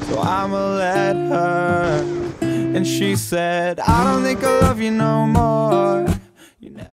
so I'ma let her. And she said, I don't think I love you no more.